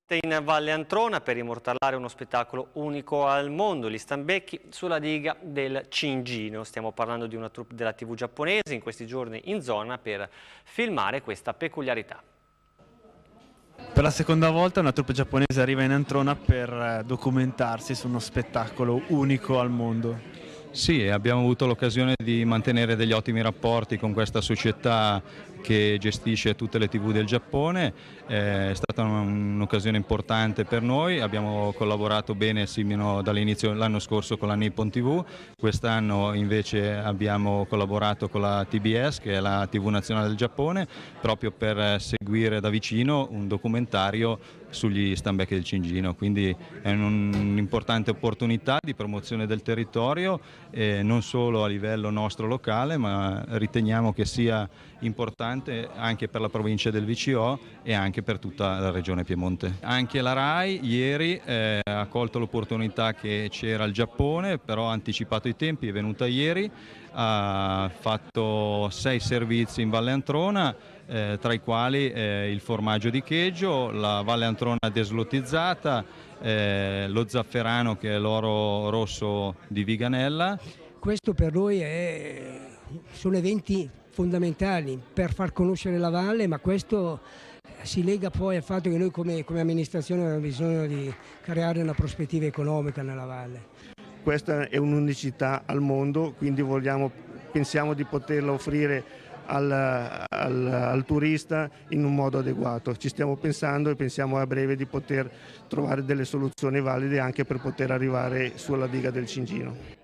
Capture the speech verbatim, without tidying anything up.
In Valle Antrona per immortalare uno spettacolo unico al mondo, gli Stambecchi sulla diga del Cingino. Stiamo parlando di una troupe della tivù giapponese in questi giorni in zona per filmare questa peculiarità. Per la seconda volta una troupe giapponese arriva in Antrona per documentarsi su uno spettacolo unico al mondo. Sì, abbiamo avuto l'occasione di mantenere degli ottimi rapporti con questa società che gestisce tutte le tivù del Giappone, è stata un'occasione importante per noi, abbiamo collaborato bene simino dall'inizio dell'anno scorso con la Nippon tivù, quest'anno invece abbiamo collaborato con la T B S, che è la tivù nazionale del Giappone, proprio per seguire da vicino un documentario sugli Stambecchi del Cingino, quindi è un'importante opportunità di promozione del territorio, eh, non solo a livello nostro locale, ma riteniamo che sia importante anche per la provincia del V C O e anche per tutta la regione Piemonte. Anche la RAI ieri eh, ha colto l'opportunità che c'era il Giappone, però ha anticipato i tempi, è venuta ieri, ha fatto sei servizi in Valle Antrona, eh, tra i quali eh, il formaggio di cheggio, la Valle Antrona deslottizzata, eh, lo zafferano che è l'oro rosso di Viganella. Questo per noi è, sono eventi fondamentali per far conoscere la valle, ma questo si lega poi al fatto che noi come, come amministrazione abbiamo bisogno di creare una prospettiva economica nella valle. Questa è un'unicità al mondo, quindi vogliamo, pensiamo di poterla offrire al, al, al turista in un modo adeguato. Ci stiamo pensando e pensiamo a breve di poter trovare delle soluzioni valide anche per poter arrivare sulla diga del Cingino.